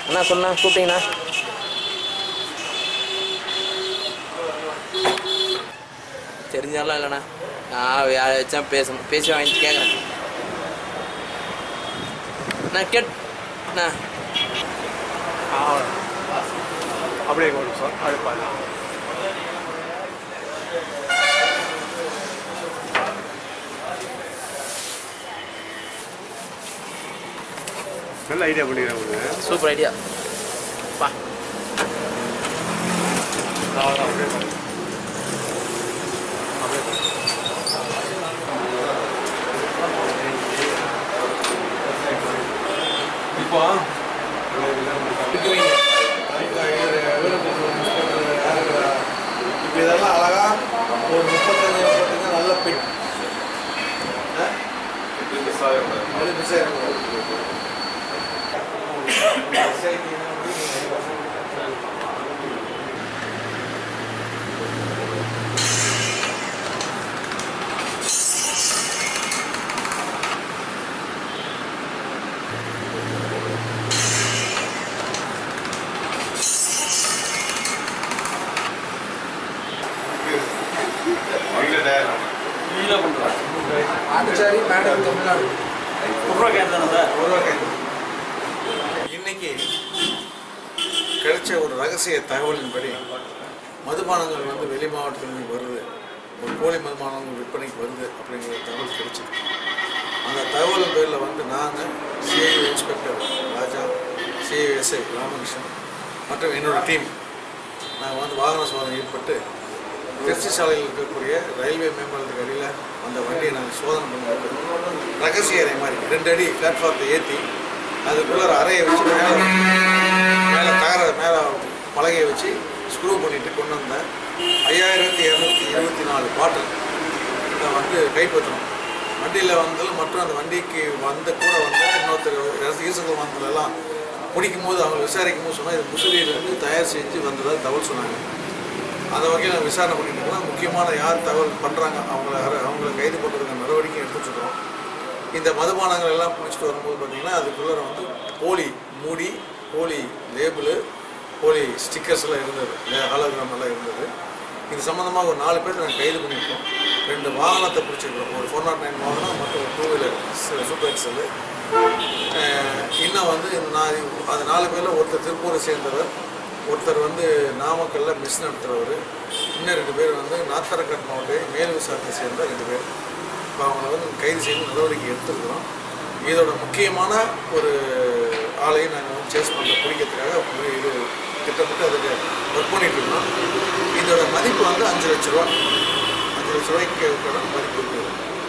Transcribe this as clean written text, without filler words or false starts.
அண்ணா சொன்னா கூப்பிட்டீங்கண்ணா. தெரிஞ்சாலும் இல்லைண்ணா, நான் யாராச்சும் பேசி வாங்கிட்டு கேட்குறேன். நான் கேட்ண்ணா அப்படியே கொண்டு சார் அடுப்பாங்க. நல்ல ஐடியா பண்ணிக்கிறேன். சூப்பர் ஐடியா பா. இப்போ இப்போ இதெல்லாம் அழகா ஒரு 35 நல்ல பிட் ஆச்சாரி மேடம் தமிழ்நாடு இன்னைக்கு கிடைச்ச ஒரு ரகசிய தகவலின்படி மதுபானங்கள் வந்து வெளி மாவட்டத்திலிருந்து வருது, ஒரு போலி மதுபானங்கள் விற்பனைக்கு வருது அப்படிங்கிற தகவல் கிடைச்சிது. அந்த தகவல் பேரில் வந்து நாங்கள் CIA inspector Raja, CISI Ramakrishnan மற்றும் என்னோடய டீம் நாங்கள் வந்து வாகன சோதனை ஈடுபட்டு திருச்சி சாலையில் இருக்கக்கூடிய ரயில்வே மேம்பாலத்துக்கு அடியில் அந்த வண்டியை நாங்கள் சோதனை பண்ணும்போது ரகசிய அறை மாதிரி 2 அடி பிளாட்ஃபார்த்தை ஏற்றி அதுக்குள்ளே அறையை வச்சு மேலே பலகையை வச்சு ஸ்க்ரூ பண்ணிவிட்டு கொண்டு வந்த 5224 பாட்டில் இதை வந்து கைப்பற்றணும். வண்டியில் வந்தாலும் மற்றும் அந்த வண்டிக்கு கூட வந்து இன்னொருத்தர் ஈசர்கள் வந்ததெல்லாம் முடிக்கும் போது அவங்க விசாரிக்கும் போது சொன்னால் இது முசிறியிலிருந்து தயார் செஞ்சு வந்ததாக தகவல் சொன்னாங்க. அந்த வகையில் நாங்கள் விசாரணை பண்ணிட்டு இருக்கோம். முக்கியமான யார் தகவல் பண்ணுறாங்க அவங்கள கைது பண்ணுறதுக்கு நடவடிக்கை எடுத்துகிட்ருக்கோம். இந்த மதுபானங்கள் எல்லாம் பிடிச்சிட்டு வரும்போது பார்த்திங்கன்னா அதுக்குள்ளே வந்து போலி மூடி, போலி லேபிளு, போலி ஸ்டிக்கர்ஸ்லாம் இருந்தது, ஹாலோகிராம் எல்லாம் இருந்தது. இது சம்மந்தமாக ஒரு 4 பேர் நாங்கள் கைது பண்ணியிருக்கோம். 2 வாகனத்தை பிடிச்சிருக்கோம், ஒரு 409 வாகனம் மற்றும் ஒரு 2 வீலர் சூப்பர் எக்ஸல். இன்னும் வந்து அது 4 பேரில் ஒருத்தர் திருப்பூரை சேர்ந்தவர், ஒருத்தர் வந்து நாமக்கல்ல மிஸ் நடத்துகிறவர், இன்னும் 2 பேர் வந்து நாத்தரக்கட் மாவட்டம் மேல் விசாரத்தை சேர்ந்த 2 பேர். இப்போ அவங்கள வந்து கைது செய்து நடவடிக்கை எடுத்துருக்கிறோம். இதோட முக்கியமான ஒரு ஆளையும் நாங்கள் வந்து சேஸ் பண்ண பிடிக்கிறதுக்காக இது திட்டமிட்டு அதுக்கு ஒர்க் பண்ணிட்டுருக்கோம். இதோட மதிப்பு வந்து 5 லட்ச ரூபா, 5 லட்ச ரூபாய்க்கு மதிப்பு இருக்குது.